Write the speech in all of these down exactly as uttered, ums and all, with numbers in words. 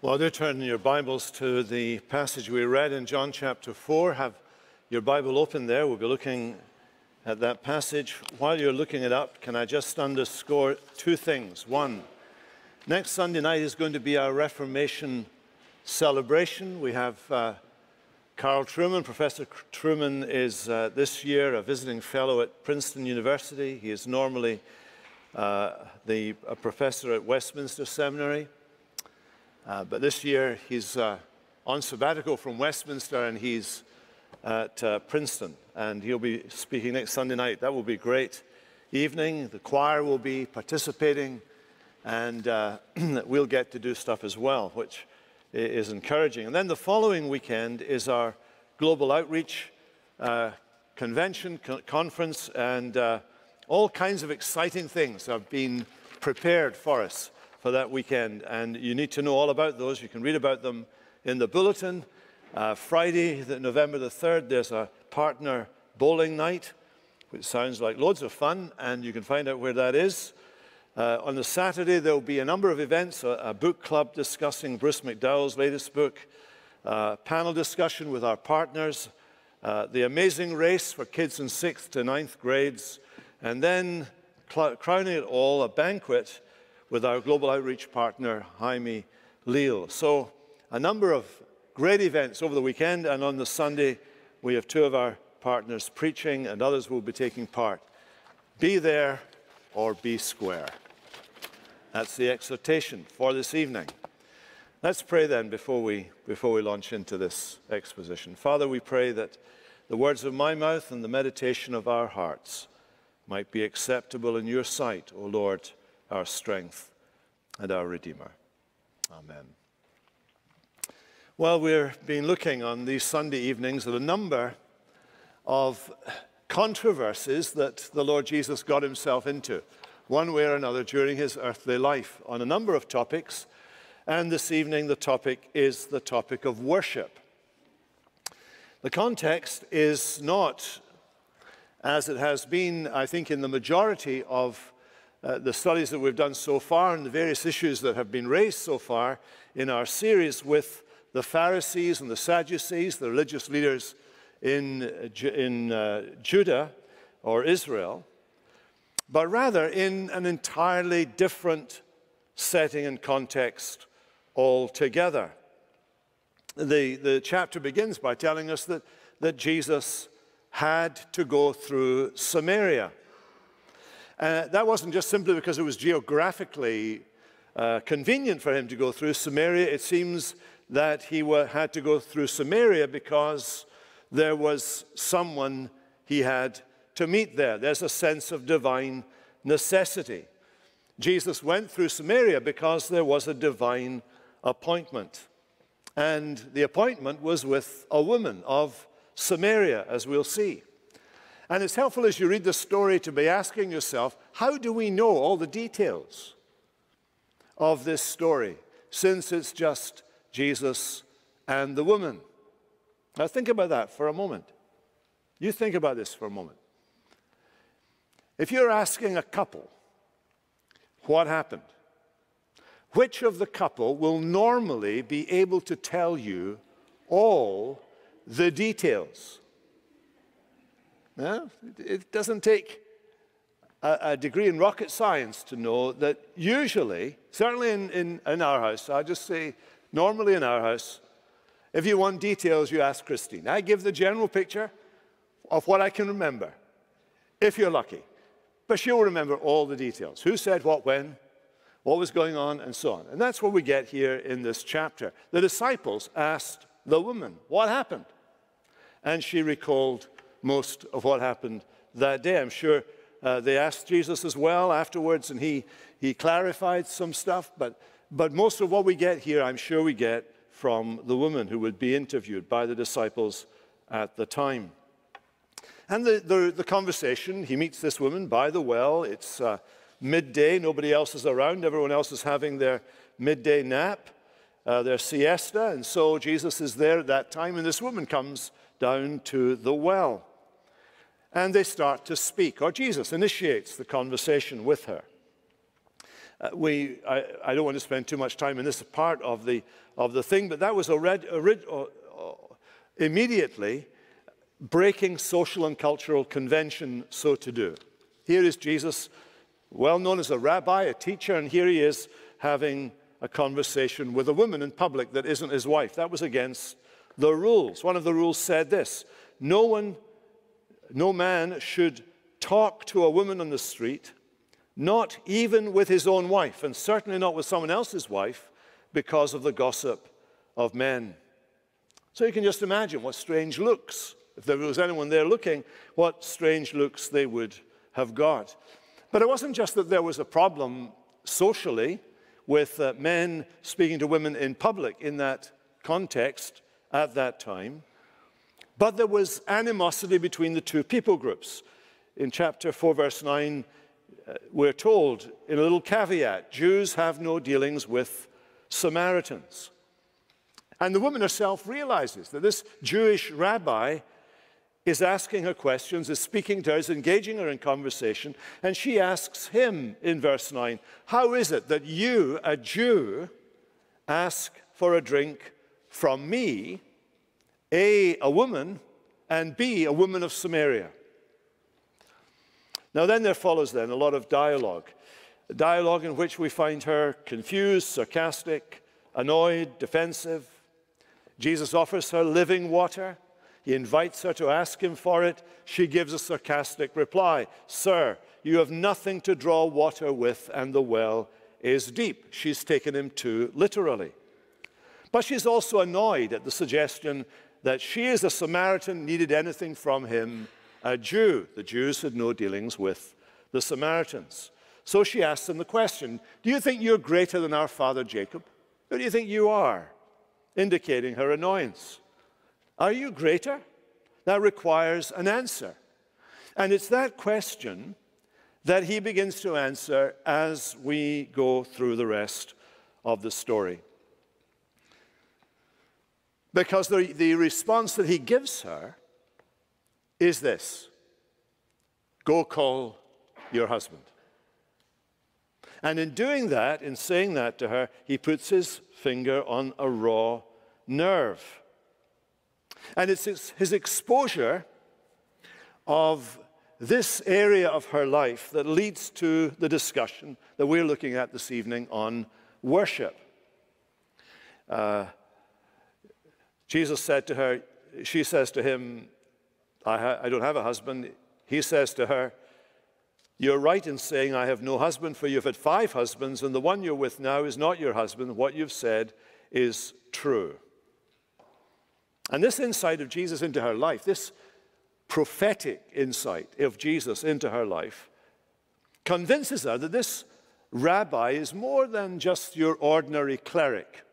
Well, do turn your Bibles to the passage we read in John chapter four. Have your Bible open there. We'll be looking at that passage. While you're looking it up, can I just underscore two things? One, next Sunday night is going to be our Reformation celebration. We have uh, Carl Truman. Professor Truman is uh, this year a visiting fellow at Princeton University. He is normally uh, the, a professor at Westminster Seminary. Uh, but this year he's uh, on sabbatical from Westminster and he's at uh, Princeton. And he'll be speaking next Sunday night. That will be a great evening. The choir will be participating and uh, we'll get to do stuff as well, which is encouraging. And then the following weekend is our Global Outreach uh, Convention, co conference, and uh, all kinds of exciting things have been prepared for us for that weekend, and you need to know all about those. You can read about them in the bulletin. Uh, Friday, the, November the third, there's a partner bowling night, which sounds like loads of fun, and you can find out where that is. Uh, on the Saturday, there will be a number of events, a, a book club discussing Bruce McDowell's latest book, uh, panel discussion with our partners, uh, the Amazing Race for kids in sixth to ninth grades, and then crowning it all, a banquet with our global outreach partner, Jaime Leal. So a number of great events over the weekend, and on the Sunday, we have two of our partners preaching, and others will be taking part. Be there or be square. That's the exhortation for this evening. Let's pray then before we, before we launch into this exposition. Father, we pray that the words of my mouth and the meditation of our hearts might be acceptable in your sight, O Lord, our strength and our Redeemer. Amen. Well, we've been looking on these Sunday evenings at a number of controversies that the Lord Jesus got himself into, one way or another, during his earthly life, on a number of topics. And this evening, the topic is the topic of worship. The context is not, as it has been, I think, in the majority of Uh, the studies that we've done so far and the various issues that have been raised so far in our series with the Pharisees and the Sadducees, the religious leaders in, in uh, Judah or Israel, but rather in an entirely different setting and context altogether. The, the chapter begins by telling us that, that Jesus had to go through Samaria. Uh, that wasn't just simply because it was geographically uh, convenient for him to go through Samaria. It seems that he had to go through Samaria because there was someone he had to meet there. There's a sense of divine necessity. Jesus went through Samaria because there was a divine appointment. And the appointment was with a woman of Samaria, as we'll see. And it's helpful as you read the story to be asking yourself, how do we know all the details of this story, since it's just Jesus and the woman? Now think about that for a moment. You think about this for a moment. If you're asking a couple, what happened? Which of the couple will normally be able to tell you all the details? No, it doesn't take a, a degree in rocket science to know that usually, certainly in, in, in our house, I'll just say normally in our house, if you want details, you ask Christine. I give the general picture of what I can remember, if you're lucky. But she'll remember all the details. Who said what when, what was going on, and so on. And that's what we get here in this chapter. The disciples asked the woman, what happened? And she recalled most of what happened that day. I'm sure uh, they asked Jesus as well afterwards, and he, he clarified some stuff, but, but most of what we get here, I'm sure we get from the woman who would be interviewed by the disciples at the time. And the, the, the conversation, he meets this woman by the well. It's uh, midday, nobody else is around, everyone else is having their midday nap, uh, their siesta, and so Jesus is there at that time, and this woman comes down to the well. And they start to speak, or Jesus initiates the conversation with her. Uh, we, I, I don't want to spend too much time in this part of the, of the thing, but that was already, already, uh, immediately breaking social and cultural convention so to do. Here is Jesus, well known as a rabbi, a teacher, and here he is having a conversation with a woman in public that isn't his wife. That was against the rules. One of the rules said this: no one, no man should talk to a woman on the street, not even with his own wife, and certainly not with someone else's wife, because of the gossip of men. So you can just imagine what strange looks, if there was anyone there looking, what strange looks they would have got. But it wasn't just that there was a problem socially with uh, men speaking to women in public in that context at that time, but there was animosity between the two people groups. In chapter four, verse nine, uh, we're told in a little caveat, Jews have no dealings with Samaritans. And the woman herself realizes that this Jewish rabbi is asking her questions, is speaking to her, is engaging her in conversation, and she asks him in verse nine, how is it that you, a Jew, ask for a drink from me, A, a woman, and B, a woman of Samaria? Now then there follows then a lot of dialogue, a dialogue in which we find her confused, sarcastic, annoyed, defensive. Jesus offers her living water. He invites her to ask him for it. She gives a sarcastic reply. Sir, you have nothing to draw water with, and the well is deep. She's taken him too literally. But she's also annoyed at the suggestion that she, as a Samaritan, needed anything from him, a Jew. The Jews had no dealings with the Samaritans. So she asks him the question, do you think you're greater than our father Jacob? Who do you think you are? Indicating her annoyance. Are you greater? That requires an answer. And it's that question that he begins to answer as we go through the rest of the story. Because the, the response that he gives her is this: go call your husband. And in doing that, in saying that to her, he puts his finger on a raw nerve. And it's his, his exposure of this area of her life that leads to the discussion that we're looking at this evening on worship. Uh, Jesus said to her, she says to him, I, ha- I don't have a husband. He says to her, you're right in saying I have no husband, for you've had five husbands, and the one you're with now is not your husband. What you've said is true. And this insight of Jesus into her life, this prophetic insight of Jesus into her life, convinces her that this rabbi is more than just your ordinary cleric.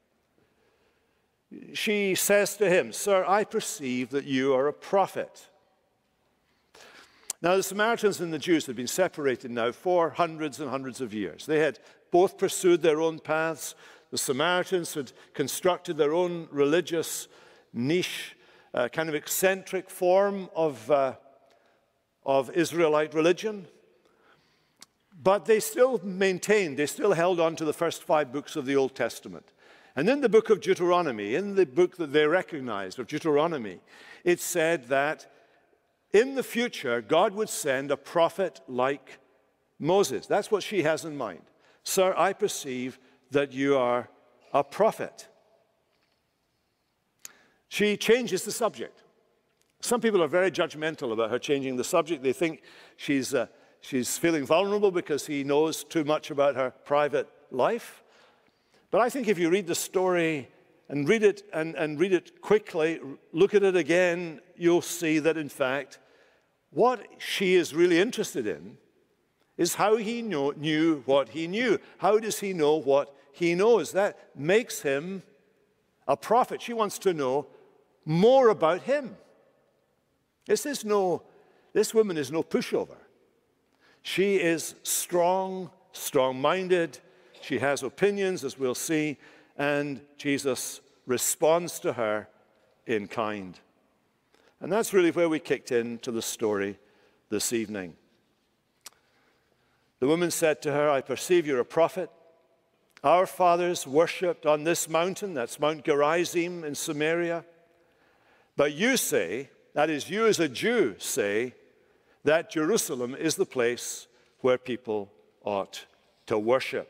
She says to him, Sir, I perceive that you are a prophet. Now, the Samaritans and the Jews had been separated now for hundreds and hundreds of years. They had both pursued their own paths. The Samaritans had constructed their own religious niche, uh, kind of eccentric form of, uh, of Israelite religion. But they still maintained, they still held on to the first five books of the Old Testament. And in the book of Deuteronomy, in the book that they recognized of Deuteronomy, it said that in the future, God would send a prophet like Moses. That's what she has in mind. Sir, I perceive that you are a prophet. She changes the subject. Some people are very judgmental about her changing the subject. They think she's, uh, she's feeling vulnerable because he knows too much about her private life. But I think if you read the story and read it and, and read it quickly, look at it again, you'll see that in fact, what she is really interested in is how he know, knew what he knew. How does he know what he knows? That makes him a prophet. She wants to know more about him. This is no, this woman is no pushover. She is strong, strong-minded. She has opinions, as we'll see, and Jesus responds to her in kind. And that's really where we kicked into the story this evening. The woman said to her, I perceive you're a prophet. Our fathers worshipped on this mountain, that's Mount Gerizim in Samaria. But you say, that is, you as a Jew say, that Jerusalem is the place where people ought to worship.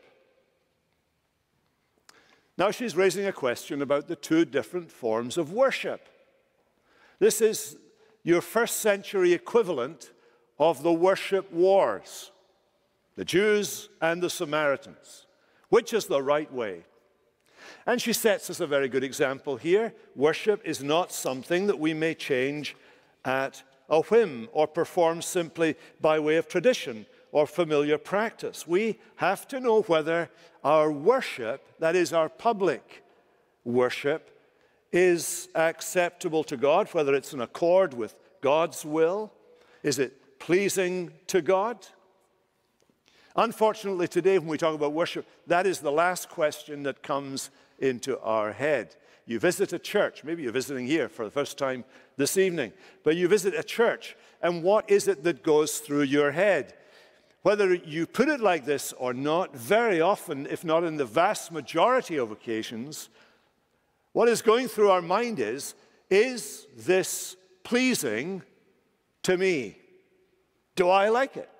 Now she's raising a question about the two different forms of worship. This is your first century equivalent of the worship wars, the Jews and the Samaritans. Which is the right way? And she sets us a very good example here. Worship is not something that we may change at a whim or perform simply by way of tradition or familiar practice. We have to know whether our worship, that is our public worship, is acceptable to God, whether it's in accord with God's will. Is it pleasing to God? Unfortunately, today when we talk about worship, that is the last question that comes into our head. You visit a church, maybe you're visiting here for the first time this evening, but you visit a church, and what is it that goes through your head? Whether you put it like this or not, very often, if not in the vast majority of occasions, what is going through our mind is, is this pleasing to me? Do I like it?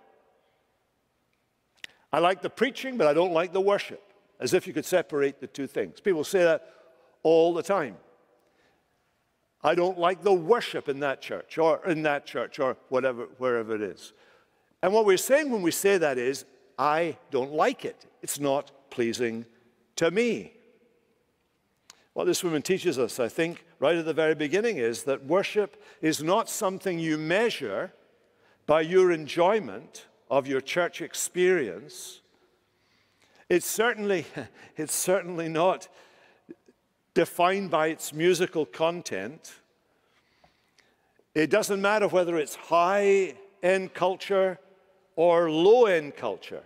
I like the preaching, but I don't like the worship, as if you could separate the two things. People say that all the time. I don't like the worship in that church, or in that church, or whatever, wherever it is. And what we're saying when we say that is, I don't like it. It's not pleasing to me. What this woman teaches us, I think, right at the very beginning is that worship is not something you measure by your enjoyment of your church experience. It's certainly, it's certainly not defined by its musical content. It doesn't matter whether it's high-end culture or low-end culture.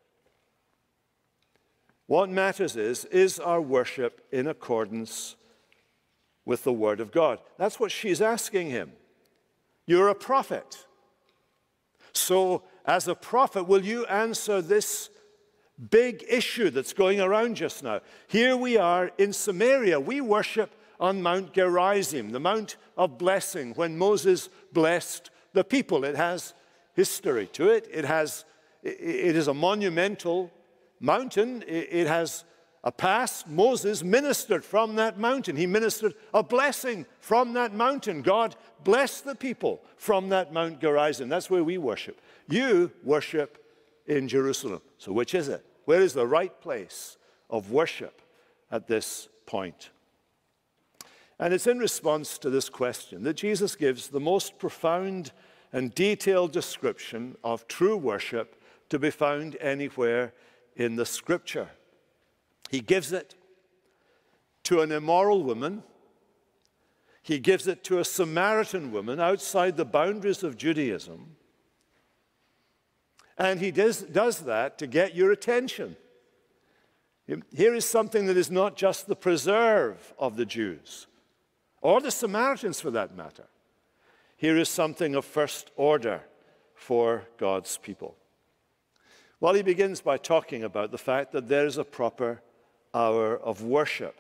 What matters is, is our worship in accordance with the Word of God? That's what she's asking him. You're a prophet. So, as a prophet, will you answer this big issue that's going around just now? Here we are in Samaria. We worship on Mount Gerizim, the Mount of Blessing, when Moses blessed the people. It has history to it. It has, it is a monumental mountain. It has a past. Moses ministered from that mountain. He ministered a blessing from that mountain. God blessed the people from that Mount Gerizim. That's where we worship. You worship in Jerusalem. So which is it? Where is the right place of worship at this point? And it's in response to this question that Jesus gives the most profound and detailed description of true worship to be found anywhere in the Scripture. He gives it to an immoral woman. He gives it to a Samaritan woman outside the boundaries of Judaism. And he does, does that to get your attention. Here is something that is not just the preserve of the Jews, or the Samaritans for that matter. Here is something of first order for God's people. Well, he begins by talking about the fact that there is a proper hour of worship.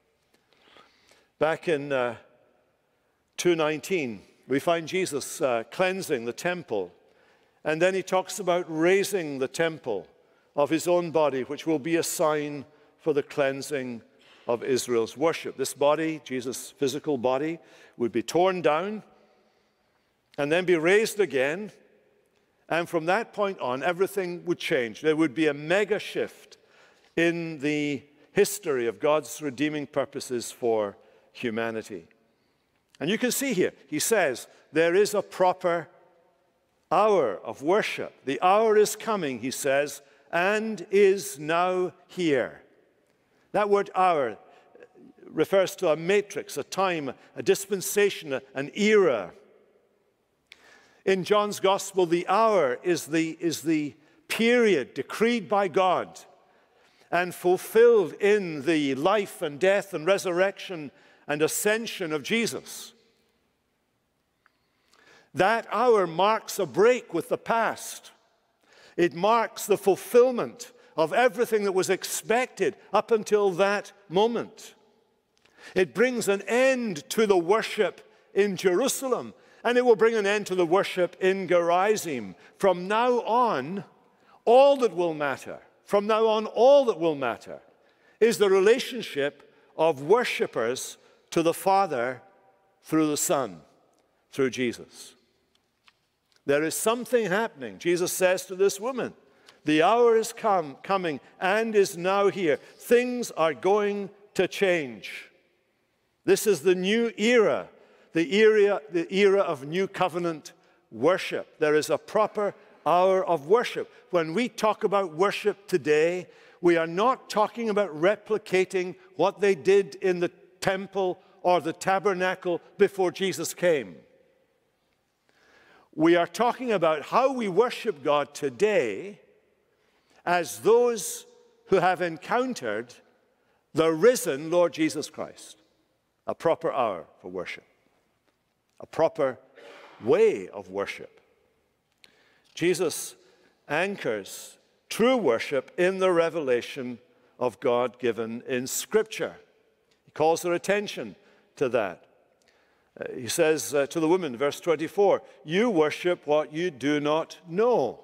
Back in uh, two nineteen, we find Jesus uh, cleansing the temple. And then he talks about raising the temple of his own body, which will be a sign for the cleansing of Israel's worship. This body, Jesus' physical body, would be torn down and then be raised again. And from that point on, everything would change. There would be a mega shift in the history of God's redeeming purposes for humanity. And you can see here, he says, there is a proper hour of worship. The hour is coming, he says, and is now here. That word hour refers to a matrix, a time, a dispensation, an era. In John's Gospel, the hour is the, is the period decreed by God and fulfilled in the life and death and resurrection and ascension of Jesus. That hour marks a break with the past It marks the fulfillment of everything that was expected up until that moment. It brings an end to the worship in Jerusalem, and it will bring an end to the worship in Gerizim. From now on, all that will matter, from now on, all that will matter is the relationship of worshipers to the Father through the Son, through Jesus. There is something happening. Jesus says to this woman, the hour is come, coming and is now here. Things are going to change. This is the new era, the era, the era of new covenant worship. There is a proper hour of worship. When we talk about worship today, we are not talking about replicating what they did in the temple or the tabernacle before Jesus came. We are talking about how we worship God today as those who have encountered the risen Lord Jesus Christ. A proper hour for worship. A proper way of worship. Jesus anchors true worship in the revelation of God given in Scripture. He calls their attention to that. Uh, he says uh, to the woman, verse twenty-four, you worship what you do not know.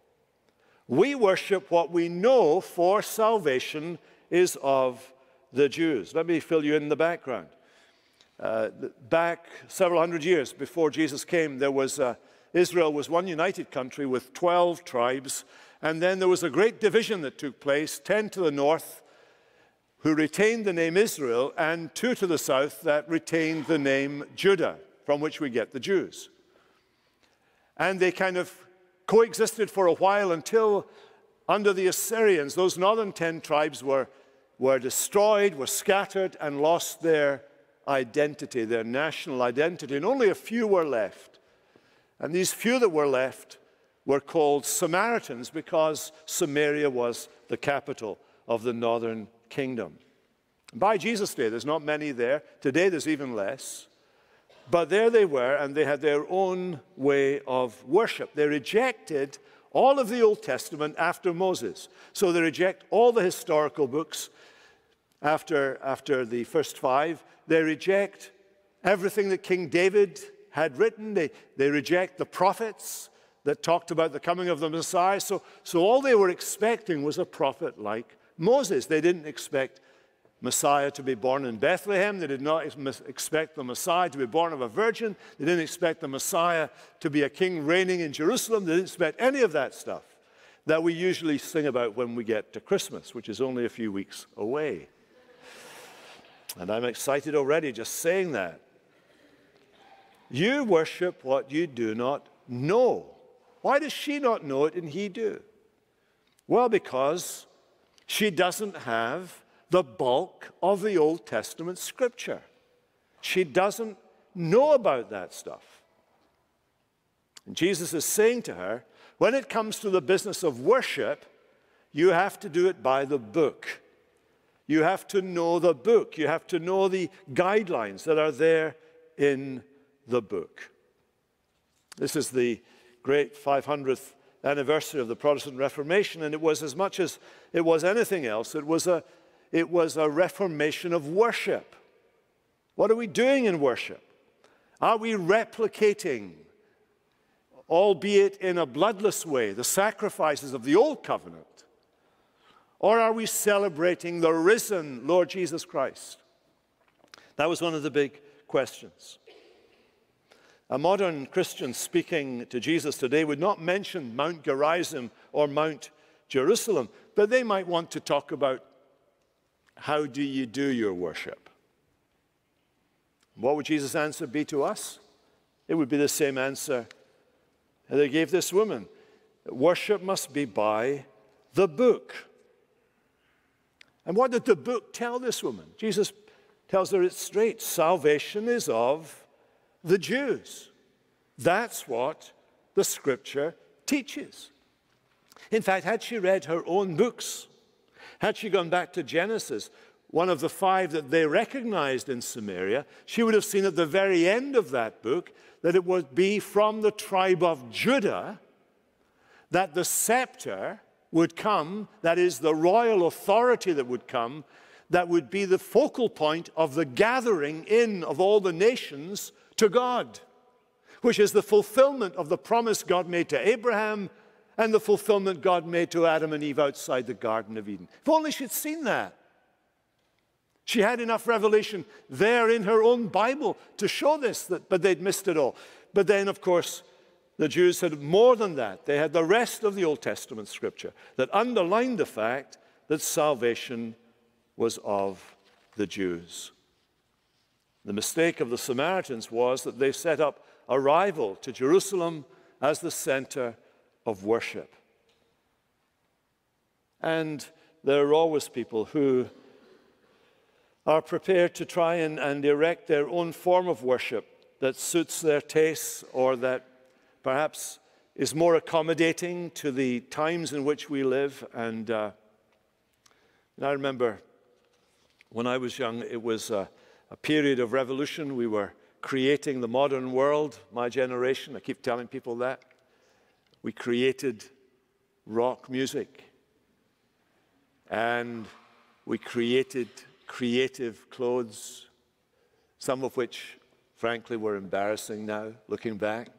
We worship what we know, for salvation is of the Jews. Let me fill you in the background. Uh, back several hundred years before Jesus came, there was uh, Israel was one united country with twelve tribes, and then there was a great division that took place, ten to the north, who retained the name Israel, and two to the south that retained the name Judah, from which we get the Jews. And they kind of coexisted for a while until, under the Assyrians, those northern ten tribes were, were destroyed, were scattered, and lost their identity, their national identity, and only a few were left. And these few that were left were called Samaritans because Samaria was the capital of the northern kingdom. By Jesus' day, there's not many there. Today, there's even less. But there they were, and they had their own way of worship. They rejected all of the Old Testament after Moses. So they reject all the historical books after, after the first five. They reject everything that King David had written. They, they reject the prophets that talked about the coming of the Messiah. So, so all they were expecting was a prophet like Moses. They didn't expect Messiah to be born in Bethlehem. They did not expect the Messiah to be born of a virgin. They didn't expect the Messiah to be a king reigning in Jerusalem. They didn't expect any of that stuff that we usually sing about when we get to Christmas, which is only a few weeks away. And I'm excited already just saying that. You worship what you do not know. Why does she not know it and he do? Well, because she doesn't have the bulk of the Old Testament Scripture. She doesn't know about that stuff. And Jesus is saying to her, when it comes to the business of worship, you have to do it by the book. You have to know the book. You have to know the guidelines that are there in the book. This is the great five hundredth anniversary of the Protestant Reformation, and it was, as much as it was anything else, it was a, it was a reformation of worship. What are we doing in worship? Are we replicating, albeit in a bloodless way, the sacrifices of the Old Covenant? Or are we celebrating the risen Lord Jesus Christ? That was one of the big questions. A modern Christian speaking to Jesus today would not mention Mount Gerizim or Mount Jerusalem, but they might want to talk about how do you do your worship? What would Jesus' answer be to us? It would be the same answer that they gave this woman. Worship must be by the book. And what did the book tell this woman? Jesus tells her it straight. Salvation is of the Jews. That's what the Scripture teaches. In fact, had she read her own books, had she gone back to Genesis, one of the five that they recognized in Samaria, she would have seen at the very end of that book that it would be from the tribe of Judah that the scepter would come, that is, the royal authority that would come, that would be the focal point of the gathering in of all the nations to God, which is the fulfillment of the promise God made to Abraham and the fulfillment God made to Adam and Eve outside the Garden of Eden. If only she'd seen that. She had enough revelation there in her own Bible to show this, that, but they'd missed it all. But then, of course, the Jews had more than that. They had the rest of the Old Testament scripture that underlined the fact that salvation was of the Jews. The mistake of the Samaritans was that they set up a rival to Jerusalem as the center of worship. And there are always people who are prepared to try and, and erect their own form of worship that suits their tastes or that perhaps is more accommodating to the times in which we live. And, uh, and I remember when I was young, it was a, a period of revolution. We were creating the modern world, my generation. I keep telling people that. We created rock music. And we created creative clothes, some of which, frankly, were embarrassing now, looking back.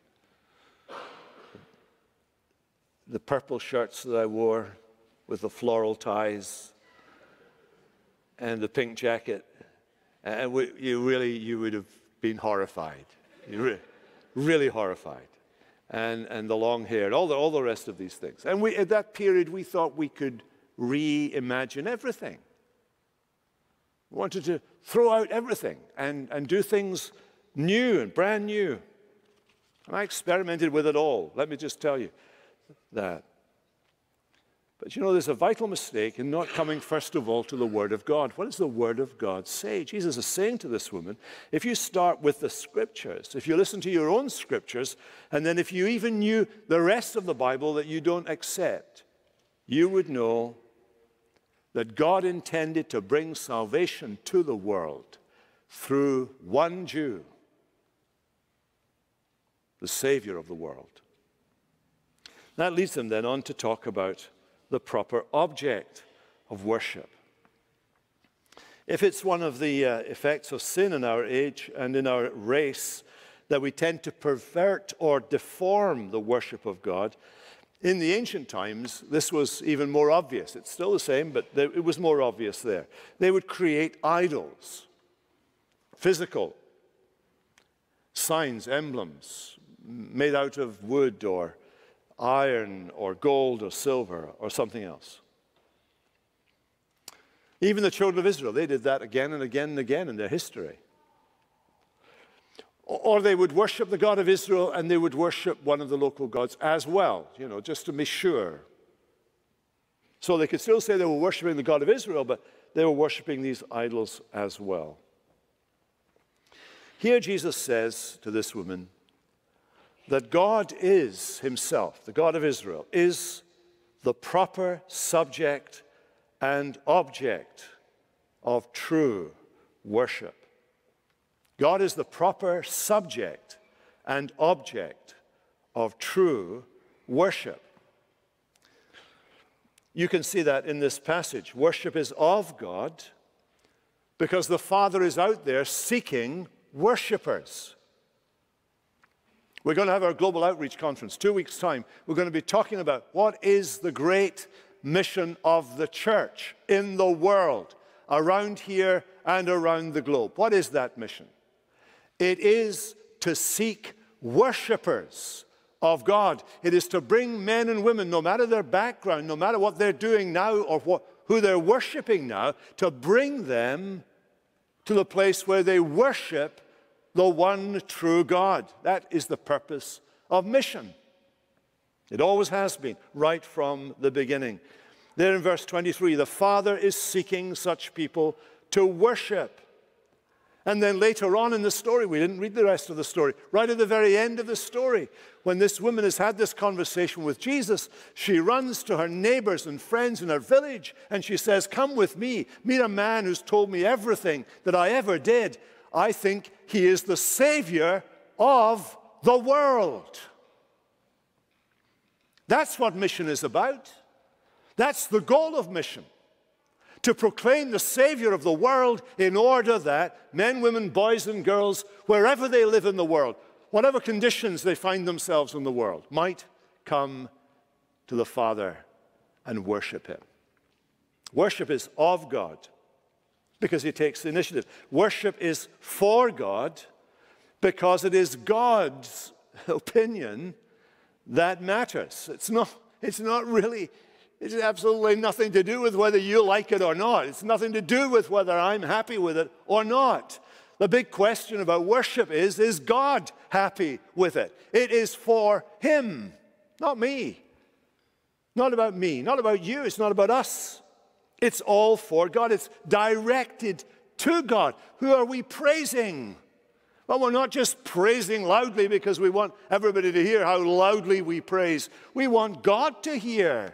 The purple shirts that I wore with the floral ties and the pink jacket, and we, you really, you would have been horrified, you re really horrified. And, and the long hair, and all the, all the rest of these things. And we, at that period, we thought we could reimagine everything. We wanted to throw out everything and, and do things new and brand new. And I experimented with it all. Let me just tell you that. But you know, there's a vital mistake in not coming first of all to the Word of God. What does the Word of God say? Jesus is saying to this woman, if you start with the Scriptures, if you listen to your own Scriptures, and then if you even knew the rest of the Bible that you don't accept, you would know that God intended to bring salvation to the world through one Jew, the Savior of the world. That leads them then on to talk about the proper object of worship. If it's one of the uh, effects of sin in our age and in our race that we tend to pervert or deform the worship of God, in the ancient times, this was even more obvious. It's still the same, but it was more obvious there. They would create idols, physical signs, emblems, made out of wood or iron or gold or silver or something else. Even the children of Israel, they did that again and again and again in their history. Or they would worship the God of Israel and they would worship one of the local gods as well, you know, just to be sure. So they could still say they were worshiping the God of Israel, but they were worshiping these idols as well. Here Jesus says to this woman that God is himself, the God of Israel, is the proper subject and object of true worship. God is the proper subject and object of true worship. You can see that in this passage. Worship is of God because the Father is out there seeking worshipers. We're going to have our global outreach conference, two weeks' time. We're going to be talking about what is the great mission of the church in the world, around here and around the globe. What is that mission? It is to seek worshipers of God. It is to bring men and women, no matter their background, no matter what they're doing now or what, who they're worshiping now, to bring them to the place where they worship the one true God. That is the purpose of mission. It always has been, right from the beginning. There in verse twenty-three, the Father is seeking such people to worship. And then later on in the story, we didn't read the rest of the story, right at the very end of the story, when this woman has had this conversation with Jesus, she runs to her neighbors and friends in her village, and she says, come with me, meet a man who's told me everything that I ever did. I think he is the Savior of the world. That's what mission is about. That's the goal of mission. To proclaim the Savior of the world in order that men, women, boys, and girls, wherever they live in the world, whatever conditions they find themselves in the world, might come to the Father and worship him. Worship is of God because he takes the initiative. Worship is for God because it is God's opinion that matters. It's not, it's not really... It's absolutely nothing to do with whether you like it or not. It's nothing to do with whether I'm happy with it or not. The big question about worship is, is God happy with it? It is for him, not me. Not about me, not about you. It's not about us. It's all for God. It's directed to God. Who are we praising? Well, we're not just praising loudly because we want everybody to hear how loudly we praise. We want God to hear.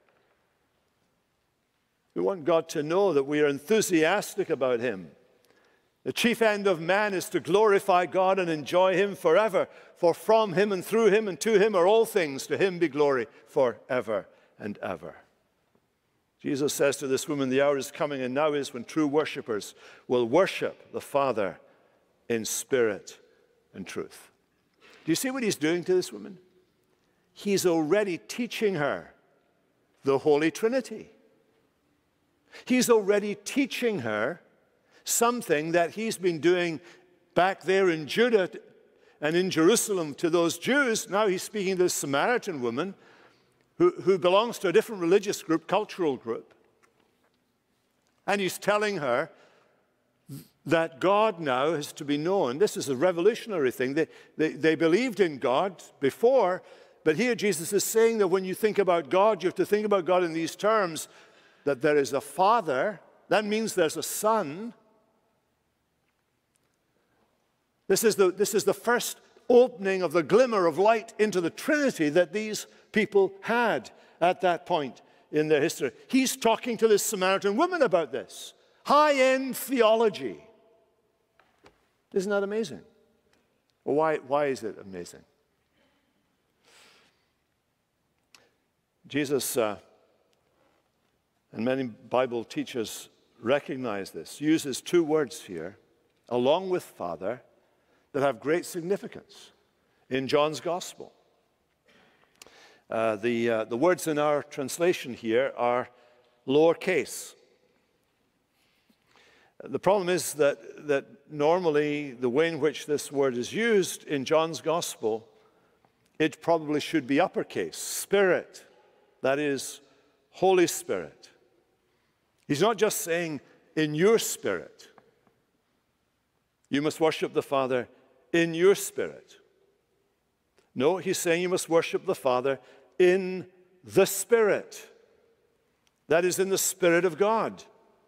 We want God to know that we are enthusiastic about him. The chief end of man is to glorify God and enjoy him forever. For from him and through him and to him are all things. To him be glory forever and ever. Jesus says to this woman, the hour is coming and now is when true worshipers will worship the Father in spirit and truth. Do you see what he's doing to this woman? He's already teaching her the Holy Trinity. He's already teaching her something that he's been doing back there in Judah and in Jerusalem to those Jews. Now he's speaking to this Samaritan woman who, who belongs to a different religious group, cultural group. And he's telling her that God now is to be known. This is a revolutionary thing. They, they, they believed in God before, but here Jesus is saying that when you think about God, you have to think about God in these terms, that there is a Father. That means there's a Son. This is the, this is the first opening of the glimmer of light into the Trinity that these people had at that point in their history. He's talking to this Samaritan woman about this. High-end theology. Isn't that amazing? Well, why, why is it amazing? Jesus... Uh, And many Bible teachers recognize this, uses two words here, along with Father, that have great significance in John's Gospel. Uh, the, uh, the words in our translation here are lowercase. The problem is that, that normally the way in which this word is used in John's Gospel, it probably should be uppercase, Spirit, that is, Holy Spirit. He's not just saying, in your spirit. You must worship the Father in your spirit. No, he's saying you must worship the Father in the Spirit. That is, in the Spirit of God.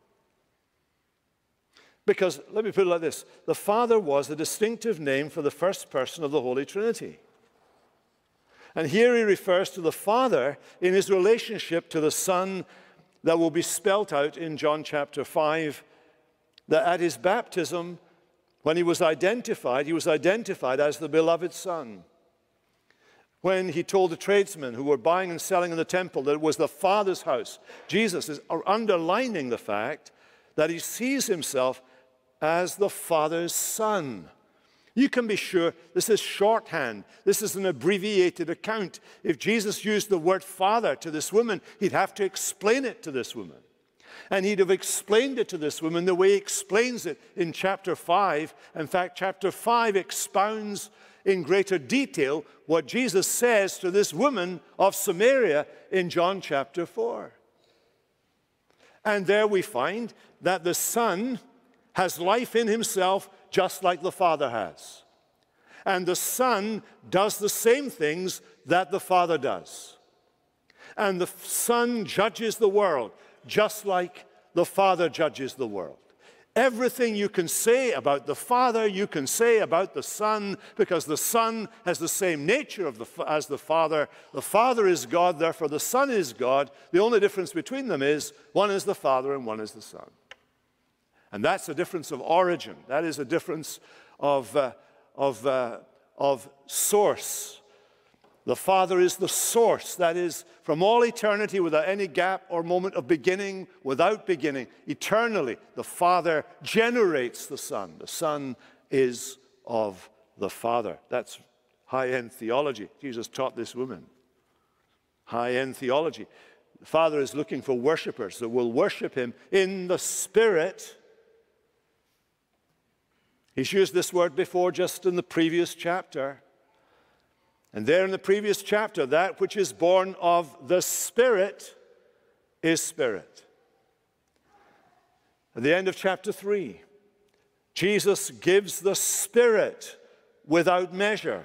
Because, let me put it like this, the Father was a distinctive name for the first person of the Holy Trinity. And here he refers to the Father in his relationship to the Son that will be spelt out in John chapter five, that at his baptism, when he was identified, he was identified as the beloved Son. When he told the tradesmen who were buying and selling in the temple that it was the Father's house, Jesus is underlining the fact that he sees himself as the Father's Son. You can be sure this is shorthand. This is an abbreviated account. If Jesus used the word Father to this woman, he'd have to explain it to this woman. And he'd have explained it to this woman the way he explains it in chapter five. In fact, chapter five expounds in greater detail what Jesus says to this woman of Samaria in John chapter four. And there we find that the Son has life in himself just like the Father has. And the Son does the same things that the Father does. And the Son judges the world just like the Father judges the world. Everything you can say about the Father, you can say about the Son, because the Son has the same nature of the, as the Father. The Father is God, therefore the Son is God. The only difference between them is one is the Father and one is the Son. And that's a difference of origin. That is a difference of, uh, of, uh, of source. The Father is the source, that is, from all eternity, without any gap or moment of beginning, without beginning, eternally, the Father generates the Son. The Son is of the Father. That's high-end theology. Jesus taught this woman. High-end theology. The Father is looking for worshipers that will worship him in the Spirit. He's used this word before just in the previous chapter. And there in the previous chapter, that which is born of the Spirit is spirit. At the end of chapter three, Jesus gives the Spirit without measure.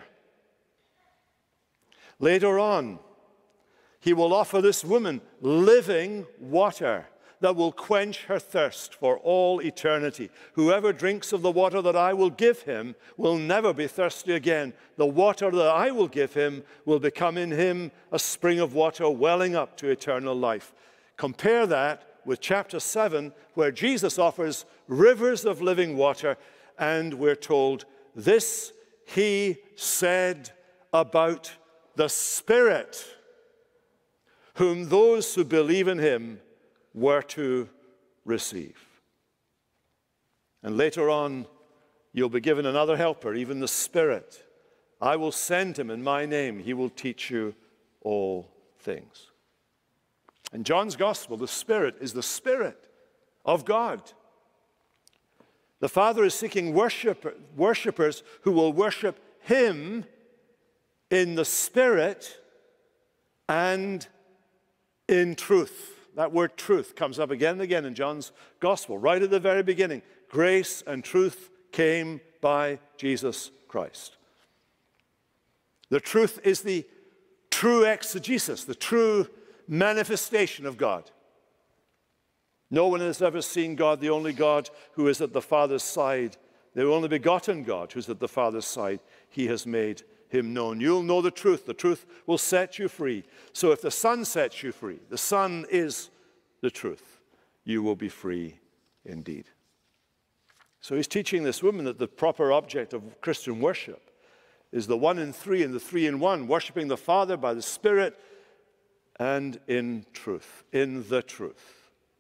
Later on, he will offer this woman living water that will quench her thirst for all eternity. Whoever drinks of the water that I will give him will never be thirsty again. The water that I will give him will become in him a spring of water welling up to eternal life. Compare that with chapter seven, where Jesus offers rivers of living water, and we're told, this he said about the Spirit, whom those who believe in him were to receive. And later on, you'll be given another helper, even the Spirit. I will send him in my name. He will teach you all things. In John's Gospel, the Spirit is the Spirit of God. The Father is seeking worship, worshipers who will worship him in the Spirit and in truth. That word truth comes up again and again in John's Gospel, right at the very beginning. Grace and truth came by Jesus Christ. The truth is the true exegesis, the true manifestation of God. No one has ever seen God, the only God who is at the Father's side, the only begotten God who's at the Father's side. He has made him known. You'll know the truth. The truth will set you free. So if the Son sets you free, the Son is the truth, you will be free indeed. So he's teaching this woman that the proper object of Christian worship is the one in three and the three in one, worshiping the Father by the Spirit and in truth, in the truth.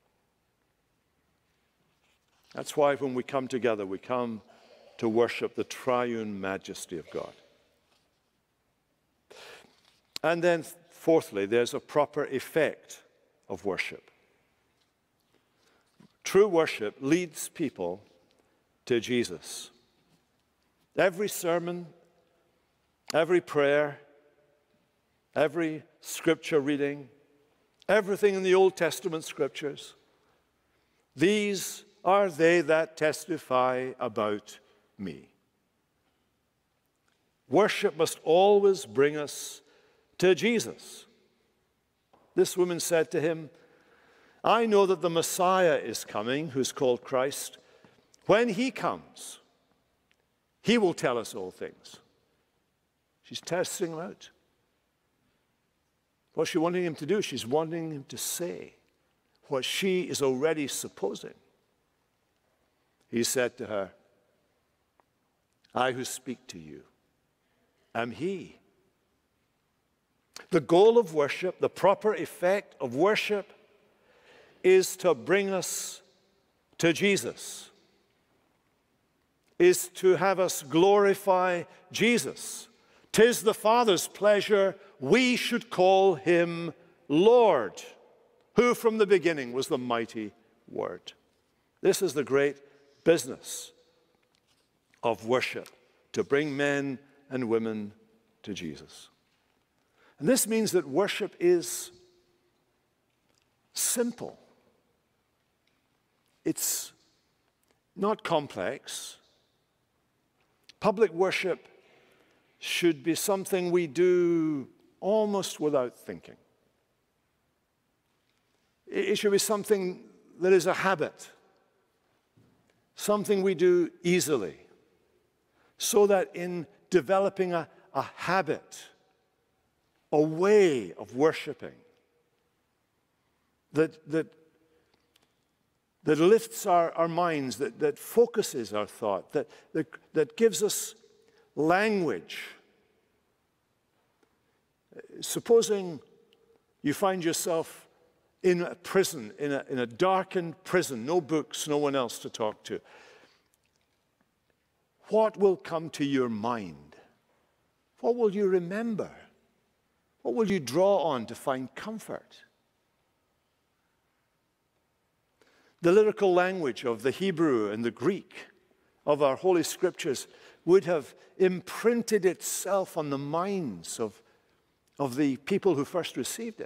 That's why when we come together, we come to worship the triune majesty of God. And then, fourthly, there's a proper effect of worship. True worship leads people to Jesus. Every sermon, every prayer, every scripture reading, everything in the Old Testament scriptures, these are they that testify about me. Worship must always bring us to Jesus. This woman said to him, I know that the Messiah is coming, who's called Christ. When he comes, he will tell us all things. She's testing him out. What's she wanting him to do? She's wanting him to say what she is already supposing. He said to her, I who speak to you am he. The goal of worship, the proper effect of worship, is to bring us to Jesus, is to have us glorify Jesus. 'Tis the Father's pleasure we should call him Lord, who from the beginning was the mighty Word. This is the great business of worship, to bring men and women to Jesus. And this means that worship is simple. It's not complex. Public worship should be something we do almost without thinking. It should be something that is a habit, something we do easily, so that in developing a, a habit, a way of worshiping that, that, that lifts our, our minds, that, that focuses our thought, that, that, that gives us language, Supposing you find yourself in a prison, in a, in a darkened prison, no books, no one else to talk to. What will come to your mind? What will you remember? What will you draw on to find comfort? The lyrical language of the Hebrew and the Greek of our Holy Scriptures would have imprinted itself on the minds of, of the people who first received it.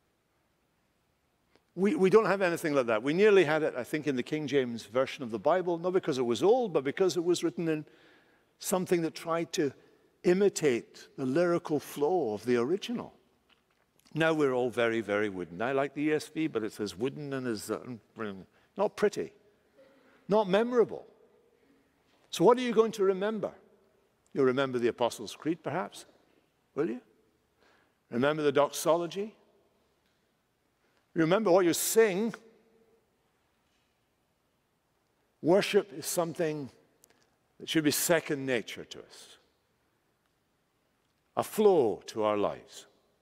We, we don't have anything like that. We nearly had it, I think, in the King James Version of the Bible, not because it was old, but because it was written in something that tried to imitate the lyrical flow of the original. Now we're all very, very wooden. I like the E S V, but it says wooden and is uh, not pretty, not memorable. So what are you going to remember? You'll remember the Apostles' Creed, perhaps, will you? Remember the doxology? Remember what you sing. Worship is something that should be second nature to us, a flow to our lives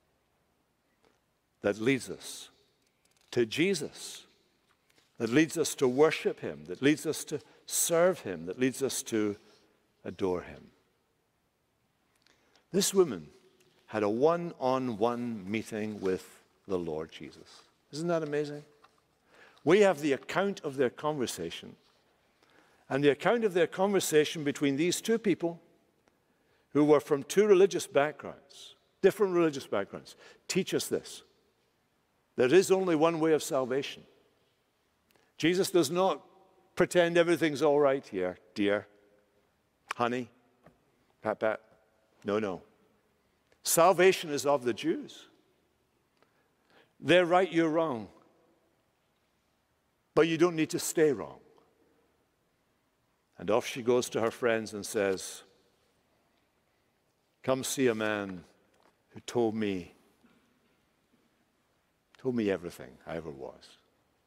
that leads us to Jesus, that leads us to worship Him, that leads us to serve Him, that leads us to adore Him. This woman had a one-on-one meeting with the Lord Jesus. Isn't that amazing? We have the account of their conversation, and the account of their conversation between these two people who were from two religious backgrounds, different religious backgrounds, teach us this. There is only one way of salvation. Jesus does not pretend everything's all right here, dear, honey, pat, pat. No, no. Salvation is of the Jews. They're right, you're wrong. But you don't need to stay wrong. And off she goes to her friends and says, come see a man who told me, told me everything I ever was.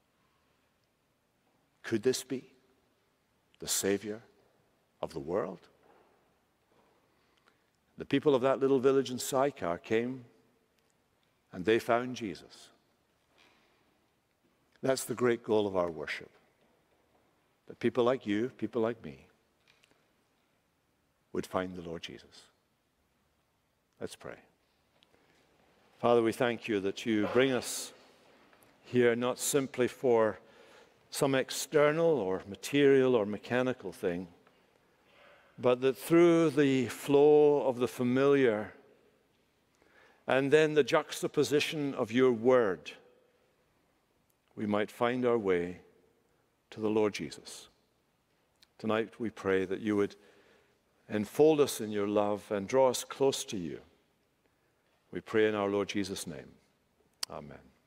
Could this be the Savior of the world? The people of that little village in Sychar came and they found Jesus. That's the great goal of our worship. That people like you, people like me, would find the Lord Jesus. Let's pray. Father, we thank you that you bring us here not simply for some external or material or mechanical thing, but that through the flow of the familiar and then the juxtaposition of your word, we might find our way to the Lord Jesus. Tonight we pray that you would enfold us in your love and draw us close to you. We pray in our Lord Jesus' name. Amen.